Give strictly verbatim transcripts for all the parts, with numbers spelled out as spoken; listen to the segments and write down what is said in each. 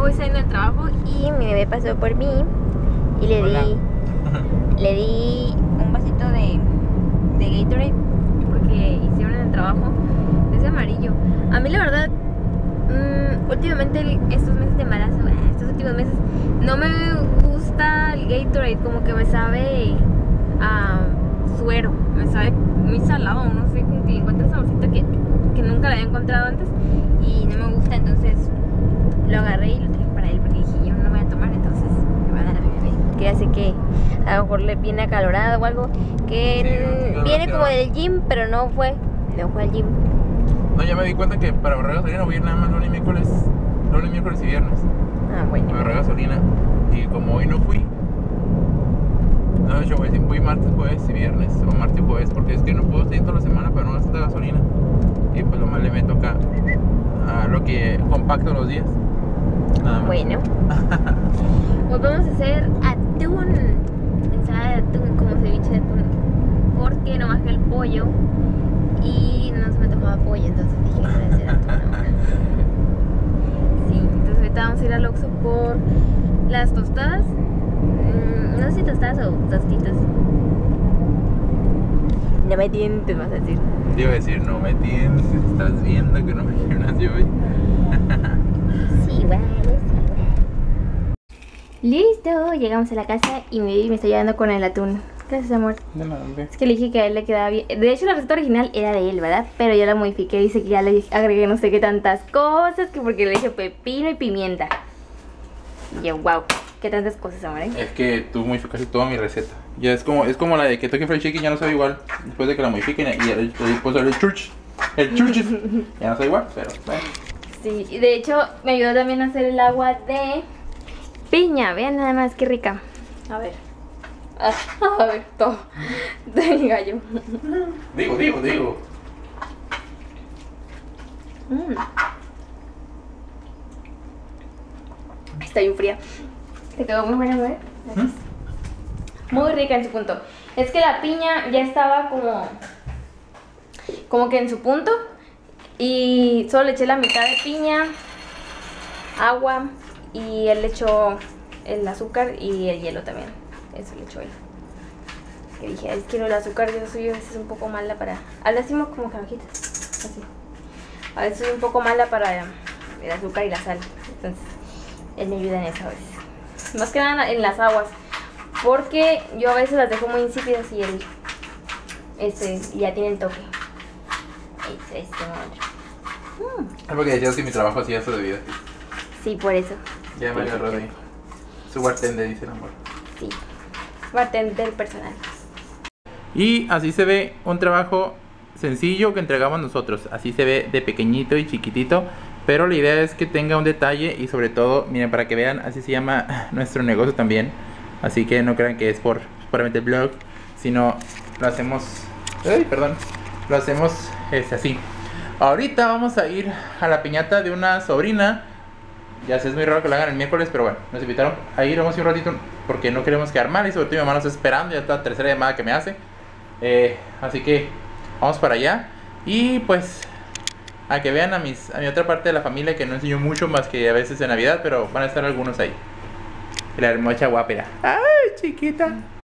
voy saliendo del trabajo y mi bebé pasó por mí y le Hola. di le di un vasito de, de Gatorade porque hicieron en el trabajo. Es amarillo. A mí la verdad, mmm, últimamente estos meses de embarazo, estos últimos meses, no me gusta el Gatorade, como que me sabe a suero, me sabe muy salado, no sé, como que le encuentro saborcito que, que nunca lo había encontrado antes y no me gusta, entonces lo agarré y lo traje para él porque dije yo no voy a tomar, entonces me voy a dar a mi bebé, que ya sé que a lo mejor le viene acalorado o algo, que Sí, no, no, viene no, como no. del gym, pero no fue, no fue al gym. No, ya me di cuenta que para ahorrar gasolina voy a ir nada más lunes, miércoles, lunes, miércoles y viernes. Ah, bueno. Para ahorrar gasolina. Y como hoy no fui, no, yo voy, voy martes, jueves y viernes, o martes y jueves, porque es que no puedo seguir toda la semana para no gastar gasolina. Y pues lo más le meto acá a lo que compacto los días. Nada más. Bueno. Pues vamos a hacer atún, ensalada de atún, como ceviche de atún, porque no bajé el pollo y no se me tomaba pollo, entonces dije que voy a hacer atún ahora. Sí, entonces ahorita vamos a ir al Oxxo por las tostadas, mm, no sé si tostadas o tostitos. No me tientes, vas a decir. Te iba a decir, no me tienes, estás viendo que no me gimnasio hoy. Sí, vale, sí, vale. Listo, llegamos a la casa y mi baby me está ayudando con el atún. Gracias, amor. De nada, hombre. Es que le dije que a él le quedaba bien. De hecho, la receta original era de él, ¿verdad? Pero yo la modifiqué. Dice que ya le agregué no sé qué tantas cosas. Que porque le dije pepino y pimienta. Y yo, wow, qué tantas cosas, amor, ¿eh? Es que tú modificaste toda mi receta. Ya es como, es como la de Kentucky Fried Chicken, ya no sabe igual. Después de que la modifiquen y el, después el church. El church ya no sabe igual, pero bueno. Sí, y de hecho me ayudó también a hacer el agua de piña. Vean nada más qué rica. A ver. Ah, a ver, todo. De mi gallo. Digo, digo, digo. Mm. Está bien fría. Te quedó muy buena, ¿eh? Muy rica en su punto. Es que la piña ya estaba como Como que en su punto. Y solo le eché la mitad de piña, agua, y él le echó el azúcar y el hielo también. Eso le echó él. Que dije, es que el azúcar yo soy a veces un poco mala para... Ahora hacemos como cabajitas. Así. A veces soy un poco mala para el azúcar y la sal. Entonces, él me ayuda en eso a veces. Más que nada en las aguas. Porque yo a veces las dejo muy insípidas y él este, ya tienen toque. Este, este mm. Es porque decías que mi trabajo hacía eso de vida. Sí, por eso. Ya me agarró de su bartender, dice el amor. Sí. Bartender personal. Y así se ve un trabajo sencillo que entregamos nosotros. Así se ve de pequeñito y chiquitito. Pero la idea es que tenga un detalle y sobre todo, miren, para que vean, así se llama nuestro negocio también. Así que no crean que es por puramente el blog, sino lo hacemos... Ay, perdón. Lo hacemos este, así. Ahorita vamos a ir a la piñata de una sobrina. Ya sé, es muy raro que lo hagan el miércoles, pero bueno, nos invitaron a ir, vamos a ir un ratito porque no queremos quedar mal y sobre todo mi mamá nos está esperando, ya está la tercera llamada que me hace. Eh, así que vamos para allá y pues a que vean a, mis, a mi otra parte de la familia que no enseño mucho más que a veces en Navidad, pero van a estar algunos ahí. La hermosa guapera. ¡Ay, chiquita!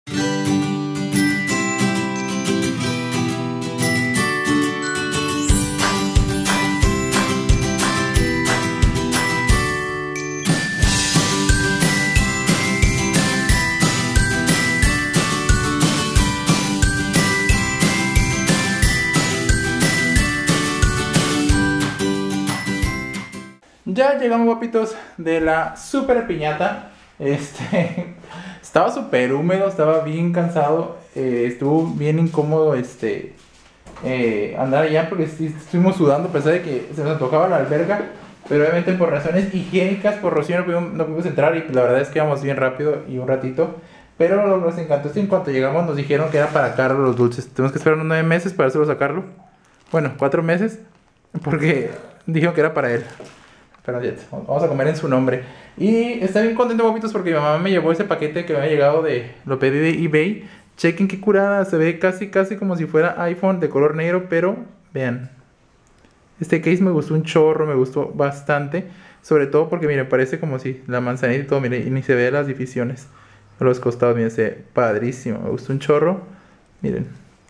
Ya llegamos, guapitos, de la super piñata. Este estaba súper húmedo, estaba bien cansado, eh, estuvo bien incómodo este eh, andar allá porque sí, estuvimos sudando a pesar de que se nos antojaba la alberga, pero obviamente por razones higiénicas, por Rocío no pudimos, no pudimos entrar y la verdad es que íbamos bien rápido y un ratito. Pero nos encantó esto. En cuanto llegamos nos dijeron que era para Carlos los dulces. Tenemos que esperar unos nueve meses para solo sacarlo. Bueno, cuatro meses, porque dijeron que era para él. Pero ya, vamos a comer en su nombre. Y está bien contento, guapitos, porque mi mamá me llevó ese paquete que me había llegado de... Lo pedí de eBay. Chequen qué curada. Se ve casi, casi como si fuera iPhone de color negro. Pero, vean. Este case me gustó un chorro, me gustó bastante. Sobre todo porque, miren, parece como si la manzanita y todo, miren, y ni se ve las divisiones. A los costados, miren, se ve padrísimo. Me gustó un chorro. Miren.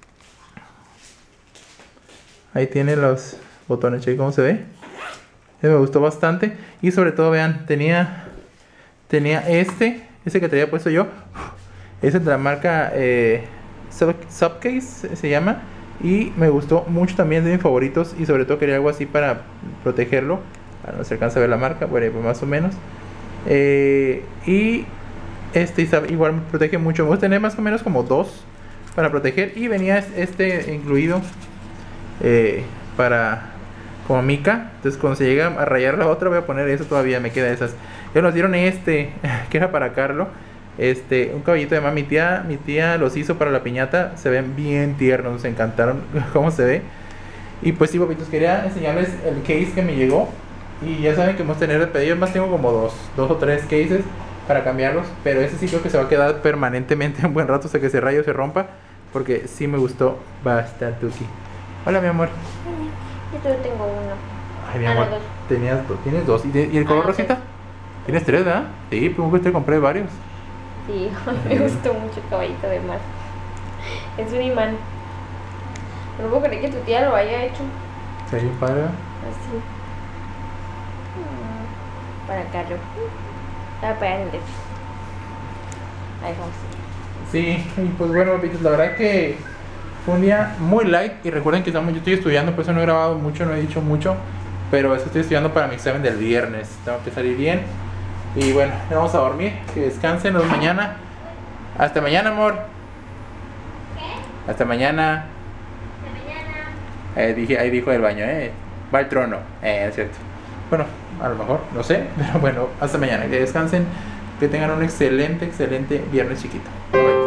Ahí tiene los botones, chequen cómo se ve. Eh, me gustó bastante. Y sobre todo, vean, tenía tenía este, este que traía puesto yo. Ese es de la marca eh, Sub, Subcase, se llama. Y me gustó mucho también, de mis favoritos. Y sobre todo quería algo así para protegerlo. Ah, no se alcanza a ver la marca, bueno, pues más o menos. Eh, y este igual me protege mucho. Me gusta tener más o menos como dos para proteger. Y venía este incluido eh, para como mica. Entonces cuando se llega a rayar la otra voy a poner eso todavía. Me queda esas. Ya nos dieron este que era para Carlo. Este, un caballito de más. Mi tía, mi tía los hizo para la piñata. Se ven bien tiernos, nos encantaron cómo se ve. Y pues sí, papitos, quería enseñarles el case que me llegó. Y ya saben que vamos a tener de pedido. Más tengo como dos, dos o tres cases para cambiarlos. Pero ese sí creo que se va a quedar permanentemente un buen rato hasta que se raye o se rompa. Porque sí me gustó bastante. Hola, mi amor. Yo solo tengo uno. Ay, mi amor, ah, no, dos. Tenías dos, tienes dos. ¿Y, de, y el color Ah, rosita? sí. Tienes tres, ¿verdad? Sí, pues que te compré varios. Sí, me gustó mucho el caballito de mar. Es un imán. No puedo creer que tu tía lo haya hecho Se ve bien padre. así. Mm, Para Carlos. Ah, para el de. Ahí vamos. Sí, y pues bueno, papitos, la verdad que fue un día muy light. Y recuerden que estamos, yo estoy estudiando, por eso no he grabado mucho, no he dicho mucho. Pero eso estoy estudiando para mi examen del viernes. Tengo que salir bien. Y bueno, ya vamos a dormir. Que descansen, nos vemos mañana. Hasta mañana, amor. ¿Qué? Hasta mañana. Hasta mañana. Eh, dije, ahí dijo el baño, eh. Va al trono. Eh, es cierto. Bueno, a lo mejor, no sé. Pero bueno, hasta mañana. Que descansen. Que tengan un excelente, excelente viernes chiquito. Bye, bye.